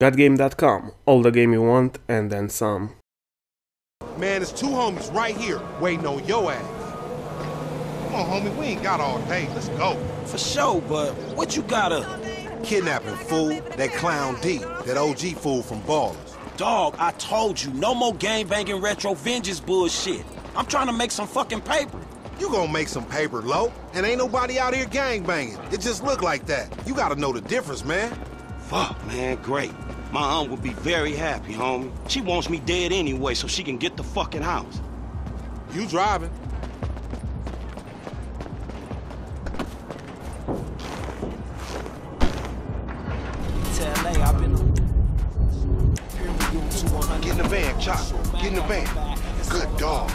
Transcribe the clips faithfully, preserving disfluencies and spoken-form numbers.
that game dot com. All the game you want and then some. Man, there's two homies right here waiting on your ass. Come on, homie, we ain't got all day. Let's go. For sure, but what you gotta... Kidnapping, fool. That clown D. That O G fool from Ballers. Dog, I told you, no more gang-banging retro vengeance bullshit. I'm trying to make some fucking paper. You gonna make some paper, Lo, and ain't nobody out here gang-banging. It just look like that. You gotta know the difference, man. Fuck, man, great. My aunt would be very happy, homie. She wants me dead anyway so she can get the fucking house. You driving. Get in the van, Chop. Get in the van. Good dog.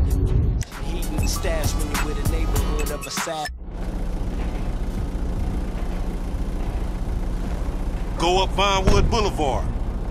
Go up Vinewood Boulevard.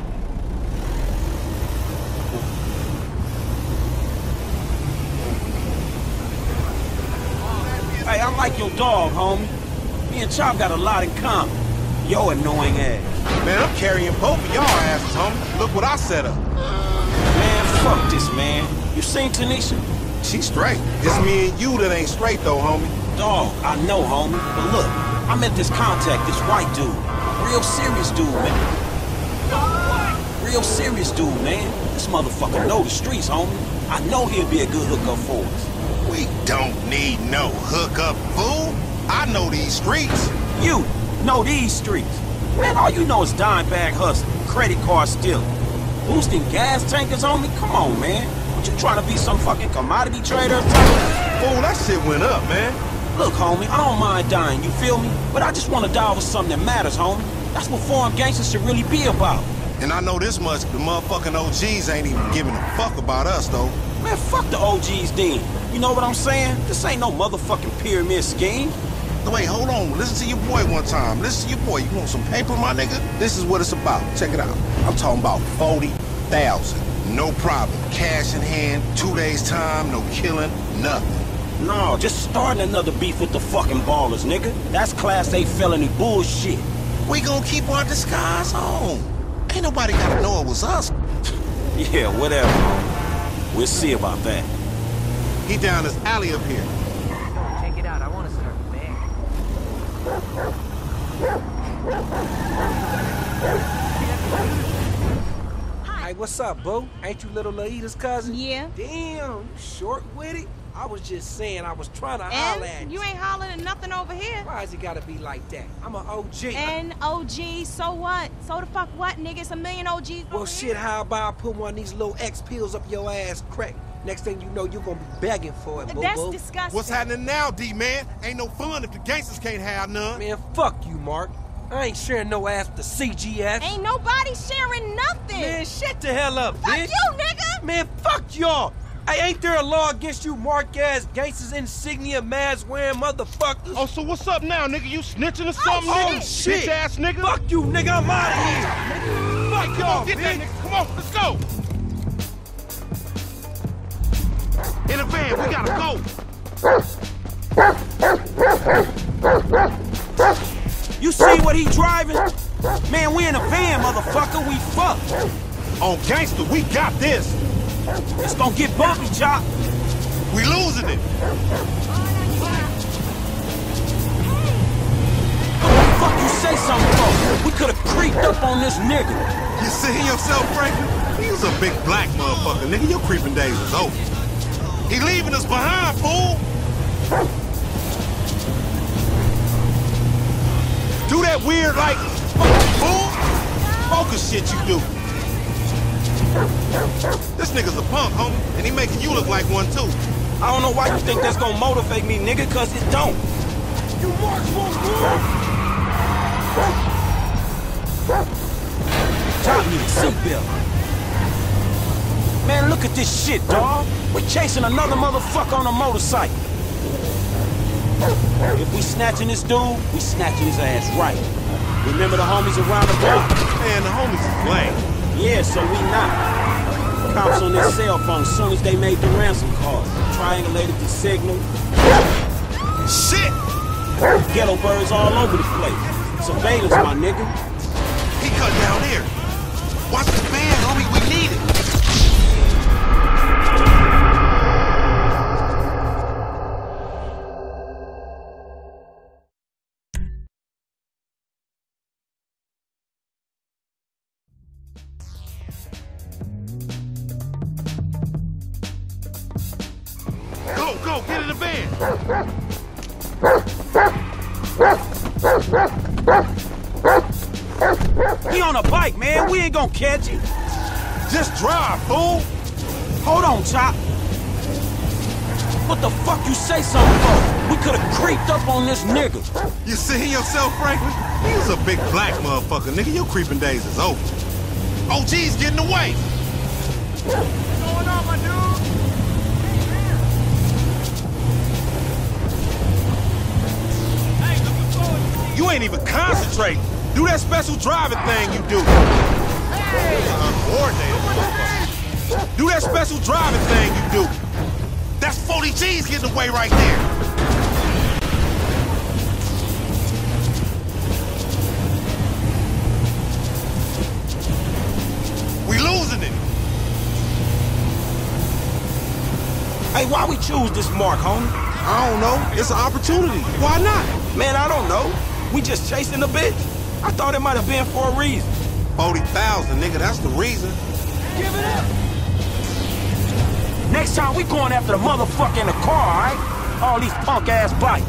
Hey, I like your dog, homie. Me and Chop got a lot in common. Yo annoying ass. Man, I'm carrying both of y'all asses, homie. Look what I set up. Man, fuck this, man. You seen Tanisha? She straight. It's me and you that ain't straight, though, homie. Dog, I know, homie. But look, I met this contact, this white dude. Real serious dude, man. Real serious dude, man. This motherfucker know the streets, homie. I know he'll be a good hookup for us. We don't need no hookup, fool. I know these streets. You know these streets. Man, all you know is dime bag hustling, credit card stealing, boosting gas tankers on me. Come on, man. What you trying to be, some fucking commodity trader or something? Fool, that shit went up, man. Look, homie, I don't mind dying, you feel me? But I just want to die over something that matters, homie. That's what foreign gangsters should really be about. And I know this much, the motherfucking O Gs ain't even giving a fuck about us, though. Man, fuck the O Gs then. You know what I'm saying? This ain't no motherfucking pyramid scheme. Wait, hold on. Listen to your boy one time. Listen to your boy. You want some paper, my nigga? This is what it's about. Check it out. I'm talking about forty thousand. No problem. Cash in hand, two days time, no killing, nothing. No, just starting another beef with the fucking Ballers, nigga. That's class A felony bullshit. We gonna keep our disguise on. Ain't nobody gotta know it was us. Yeah, whatever. We'll see about that. He down this alley up here. Check it out. I want to start there. Hey, what's up, boo? Ain't you little Laida's cousin? Yeah. Damn, you short with it? I was just saying I was trying to holler at And you. you ain't hollering at nothing over here. Why has it gotta be like that? I'm an O G. And O G, so what? So the fuck what, nigga? It's a million O Gs Well, over shit, here. how about I put one of these little X pills up your ass crack? Next thing you know, you're gonna be begging for it, boo-boo. That's disgusting. What's happening now, D-man? Ain't no fun if the gangsters can't have none. Man, fuck you, Mark. I ain't sharing no ass with the C G F. Ain't nobody sharing nothing. Man, shut the hell up, fuck bitch. you, nigga. Man, fuck y'all. Hey, ain't there a law against you mark-ass gangsters, insignia, mask-wearing motherfuckers? Oh, so what's up now, nigga? You snitching or something, Oh, nigga? shit. Bitch-ass nigga. Fuck you, nigga. I'm out of here. Fuck Come y'all, on, get bitch. that nigga. Come on, let's go. In the van, we gotta go. You see what he driving? Man, we in a van, motherfucker. We fucked. On gangster, we got this. It's gonna get bumpy, Chop. We losing it. What the fuck you say something for? We could've creeped up on this nigga. You seeing yourself, Franklin? He was a big black motherfucker, nigga. Your creeping days was over. He leaving us behind, fool. Do that weird, like, fool. Focus shit you do. This nigga's a punk, homie, and he making you look like one, too. I don't know why you think that's gonna motivate me, nigga, cause it don't. You mark for Chop need a seatbelt. Man, look at this shit, dawg. We're chasing another motherfucker on a motorcycle. If we snatching this dude, we snatching his ass right. Remember the homies around the block? Man, the homies is lame. Yeah, so we not. Cops on their cell phone as soon as they made the ransom call. Triangulated the signal. Shit! Ghetto birds all over the place. Surveillance, my nigga. He cut down here. go, get in the van. He on a bike, man. We ain't gonna catch him. Just drive, fool. Hold on, Chop. What the fuck you say something for? We could've creeped up on this nigga. You seeing yourself, Franklin? He was a big black motherfucker, nigga. Your creeping days is over. O G's getting away. What's going on, my dude? Hey, looking forward to seeing You ain't even concentrating. Do that special driving thing you do. Hey! Uncoordinated motherfucker. Do that special driving thing you do. That's forty G's getting away right there. We losing it. Hey, why we choose this mark, homie? I don't know. It's an opportunity. Why not? Man, I don't know. We just chasing the bitch. I thought it might have been for a reason. forty thousand, nigga. That's the reason. Give it up. Next time we going after the motherfucker in the car, all right? All these punk-ass bikes.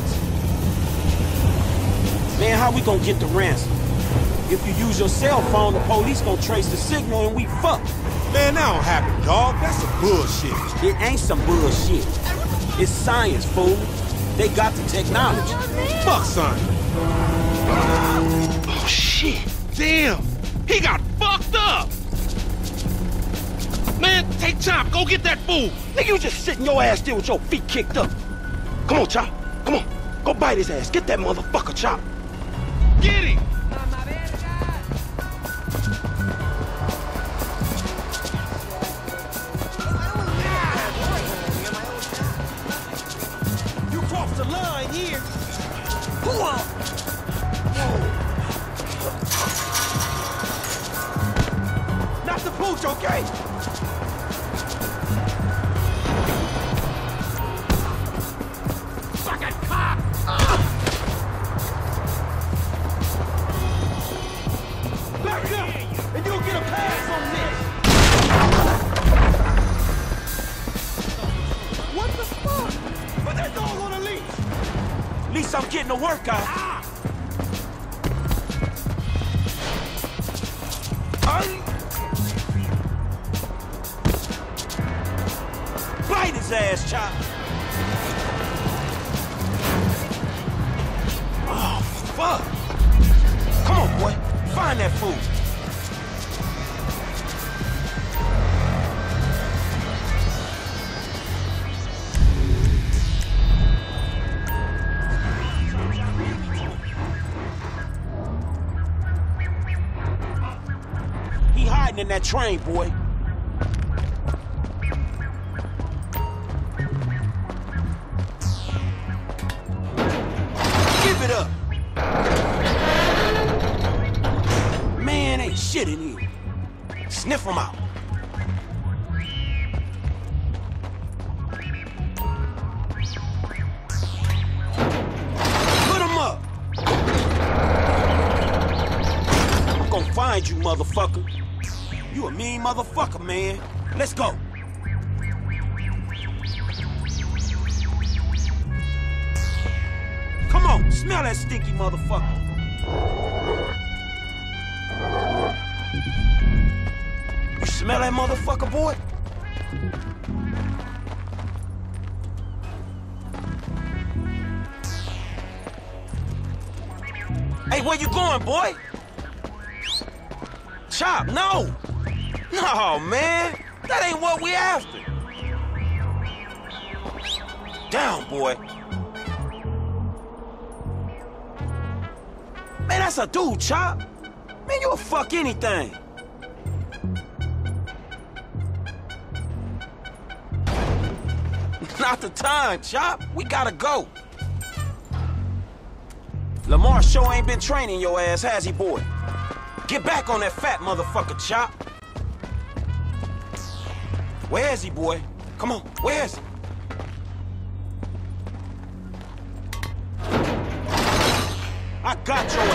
Man, how we gonna get the ransom? If you use your cell phone, the police gonna trace the signal and we fucked. Man, that don't happen, dog. That's some bullshit. It ain't some bullshit. It's science, fool. They got the technology. Fuck, son. Oh, shit. Damn. He got fucked up. Man, take Chop. Go get that fool. Nigga, you just sitting your ass there with your feet kicked up. Come on, Chop. Come on. Go bite his ass. Get that motherfucker, Chop. Get him. You crossed the line here. Pull on. Not the pooch, okay? Fucking cop! Back up, and you'll get a pass on this. What the fuck? Put that dog on a leash. At least I'm getting a workout. Ah. Bite his ass, Chop. Oh, fuck. Come on, boy. Find that fool. He hiding in that train, boy. Give it up. Man, ain't shit in here. Sniff him out. Put him up. I'm gonna find you, motherfucker. You a mean motherfucker, man. Let's go. Come on, smell that stinky motherfucker. You smell that motherfucker, boy? Hey, where you going, boy? Chop, no! No, man! That ain't what we after! Down, boy! Man, that's a dude, Chop! Man, you'll fuck anything! Not the time, Chop! We gotta go! Lamar sure ain't been training your ass, has he, boy? Get back on that fat motherfucker, Chop! Where is he, boy? Come on, where is he? I got your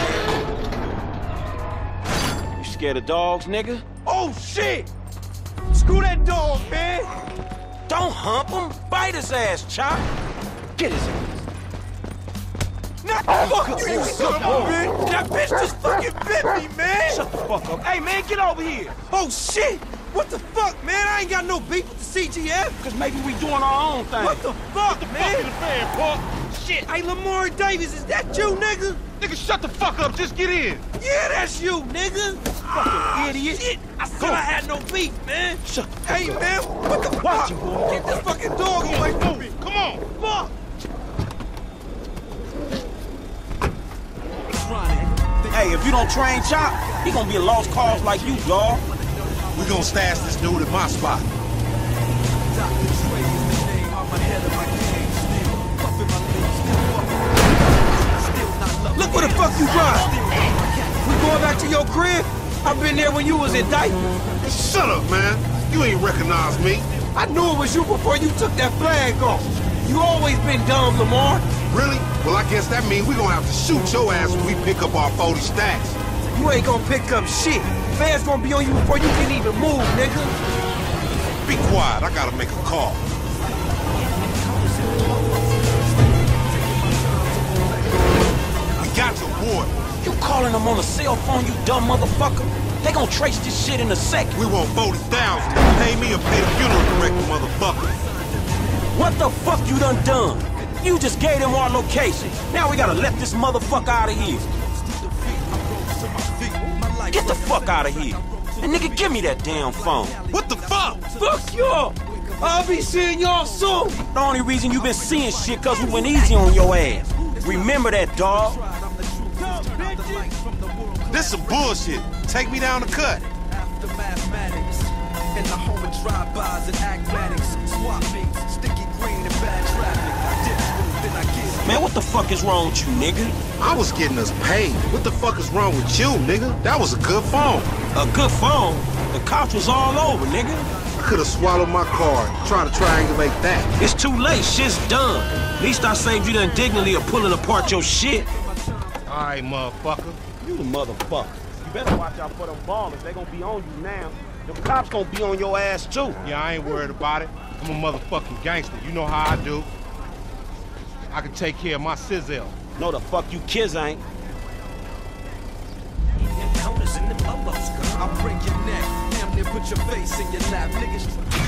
ass. You scared of dogs, nigga? Oh, shit! Screw that dog, man! Don't hump him. Bite his ass, Chop. Get his ass. Nah, fuck you, you son of a bitch. That bitch just fucking bit me, man. Shut the fuck up. Hey, man, get over here. Oh, shit. What the fuck, man? I ain't got no beef with the C G F. Because maybe we doing our own thing. What the fuck, Get the man? fuck in the fan, Park. Shit. Hey, Lamar Davis, is that you, nigga? Nigga, shut the fuck up. Just get in. Yeah, that's you, nigga. Fucking idiot. Shit. I said I had no beef, man. Shut the fuck Hey, up. man, what the Watch fuck? you, boy. Get this fucking dog away from me. Come on. Fuck. Hey, if you don't train Chop, he gonna be a lost cause like you, dawg. We gonna stash this dude at my spot. Look where the fuck you run. We going back to your crib? I've been there when you was in diapers. Shut up, man. You ain't recognize me. I knew it was you before you took that flag off. You always been dumb, Lamar. Really? Well, I guess that means we gonna have to shoot your ass when we pick up our forty stacks. You ain't gonna pick up shit. Fans gonna be on you before you can even move, nigga. Be quiet. I gotta make a call. We got your boy. You calling them on a cell phone, you dumb motherfucker? They gonna trace this shit in a second. We want forty thousand. Pay me or pay the funeral director, motherfucker. What the fuck you done done? You just gave them our location. Now we gotta let this motherfucker out of here. Get the fuck out of here. And nigga, give me that damn phone. What the fuck? Fuck y'all. I'll be seeing y'all soon. The only reason you been seeing shit cause we went easy on your ass. Remember that, dawg. This some bullshit. Take me down the cut. After mathematics, in the home of drive-bys and acmatics, swap meets, sticky green and bad traffic. I dip through, then I get. Man, what the fuck is wrong with you, nigga? I was getting us paid. What the fuck is wrong with you, nigga? That was a good phone. A good phone? The cops was all over, nigga. I could have swallowed my card. Try to triangulate that. It's too late, shit's done. At least I saved you the indignity of pulling apart your shit. All right, motherfucker. You the motherfucker. You better watch out for them ballers. They gonna be on you now. Them cops gonna be on your ass too. Yeah, I ain't worried about it. I'm a motherfucking gangster. You know how I do. I can take care of my sizzle. No, the fuck you kids ain't. I'll break your neck, damn near put your face in your lap, niggas.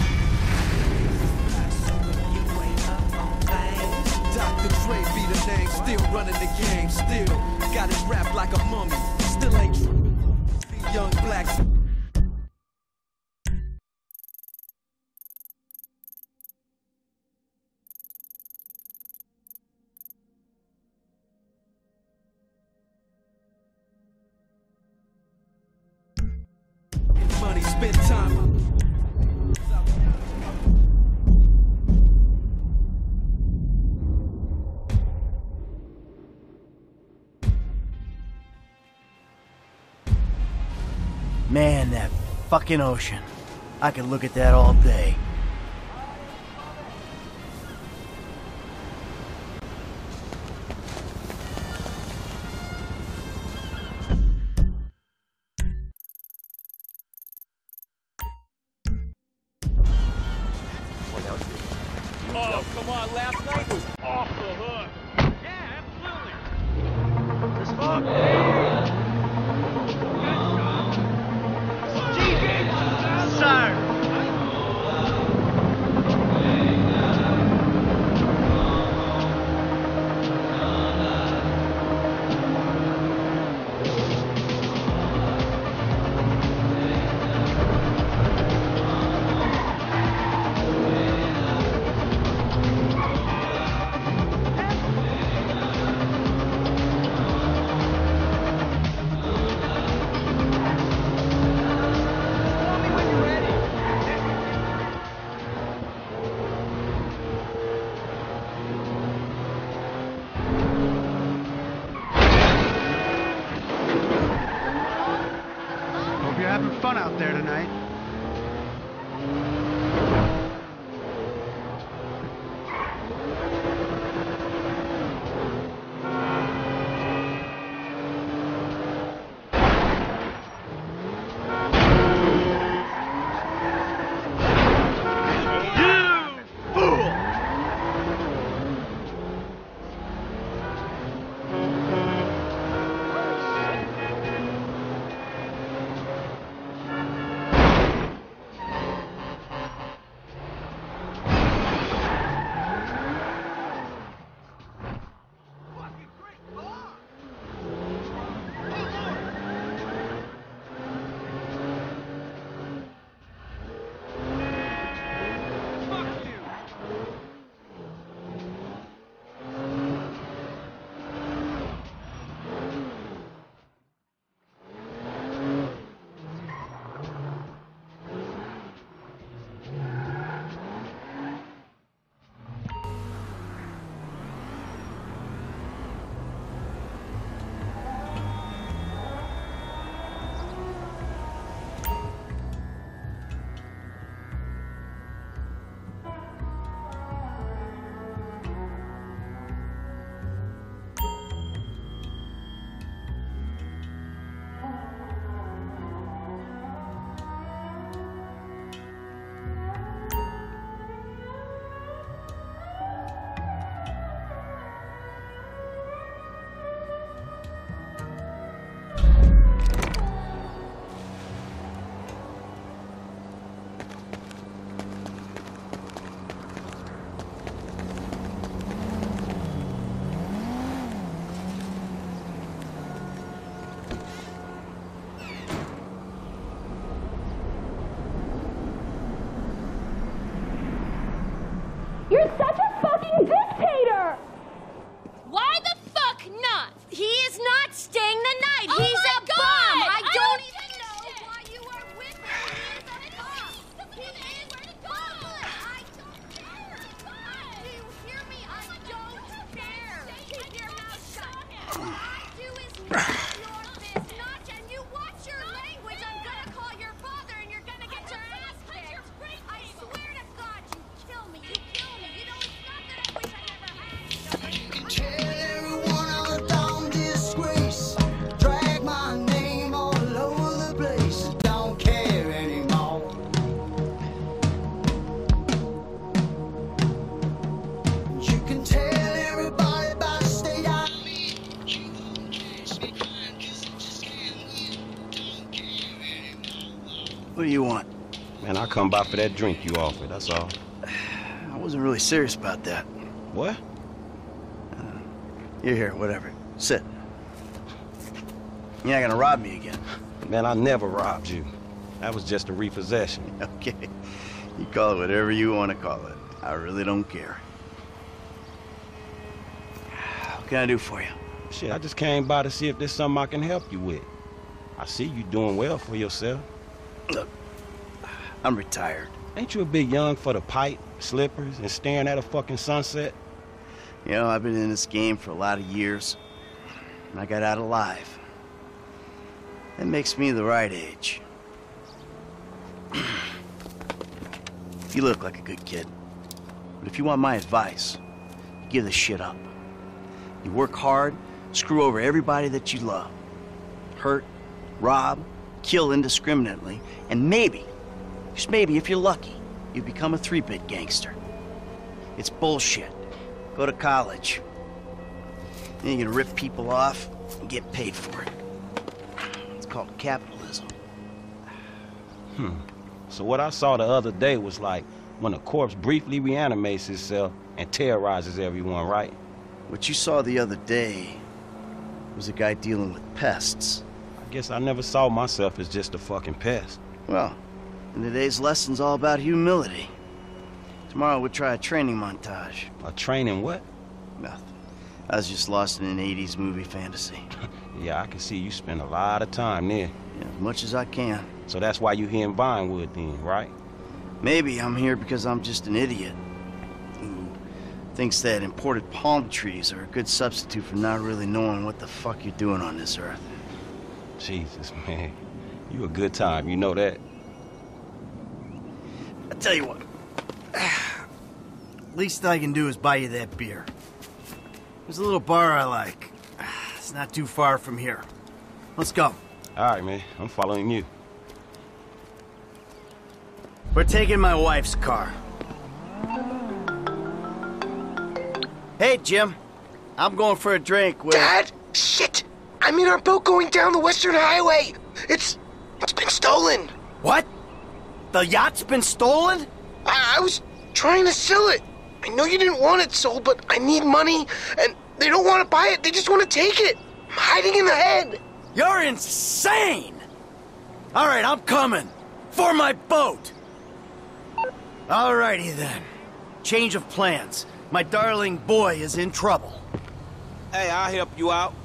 Doctor Dre be the name, still running the game, still got it wrapped like a mummy, still ain't young blacks. Money, spend time. Man, that fucking ocean. I could look at that all day. Oh, come on. Last night was off the hook. Yeah, absolutely. This fuck. Sir. Hope you're having fun out there tonight. such a fucking dictator! Why the fuck not? He is not staying the night! Oh He's my a God! bomb! I, I don't, don't even know shit. why you are with him! He is a bomb! He is a bomb! I don't care! Do you hear me? I don't care! Keep your mouth shut! All I do is none of your business, and you watch your language! I'm gonna call your father and you're gonna get your ass kicked! I swear to God, you kill me! You kill me! You know, it's not that I wish I never had you. You can tell everyone I'm a dumb disgrace. Drag my name all over the place. Don't care anymore. You can tell everybody about the state I'm in. You won't catch me crying 'cause I just can't win. Don't care anymore. What do you want? Man, I come by for that drink you offered, that's all. I wasn't really serious about that. What? You're here, whatever. Sit. You're not gonna rob me again. Man, I never robbed you. That was just a repossession. Okay. You call it whatever you want to call it. I really don't care. What can I do for you? Shit, I just came by to see if there's something I can help you with. I see you doing well for yourself. Look, I'm retired. Ain't you a bit young for the pipe, slippers, and staring at a fucking sunset? You know, I've been in this game for a lot of years, and I got out alive. That makes me the right age. You look like a good kid. But if you want my advice, you give this shit up. You work hard, screw over everybody that you love. Hurt, rob, kill indiscriminately, and maybe, just maybe if you're lucky, you become a three-bit gangster. It's bullshit. Go to college. Then you're gonna rip people off and get paid for it. It's called capitalism. Hmm. So what I saw the other day was like when a corpse briefly reanimates itself and terrorizes everyone, right? What you saw the other day was a guy dealing with pests. I guess I never saw myself as just a fucking pest. Well, and today's lesson's all about humility. Tomorrow we'll try a training montage. A training what? Nothing. I was just lost in an eighties movie fantasy. Yeah, I can see you spend a lot of time there. Yeah, as much as I can. So that's why you here in Vinewood then, right? Maybe I'm here because I'm just an idiot who thinks that imported palm trees are a good substitute for not really knowing what the fuck you're doing on this earth. Jesus, man. You a good time, you know that. I tell you what. Least I can do is buy you that beer. There's a little bar I like. It's not too far from here. Let's go. All right, man. I'm following you. We're taking my wife's car. Hey, Jim. I'm going for a drink with... Dad? Shit! I'm in our boat going down the Western Highway! It's... it's been stolen! What? The yacht's been stolen? I, I was trying to sell it. I know you didn't want it sold, but I need money, and they don't want to buy it. They just want to take it. I'm hiding in the head. You're insane! All right, I'm coming. For my boat! Alrighty then. Change of plans. My darling boy is in trouble. Hey, I'll help you out.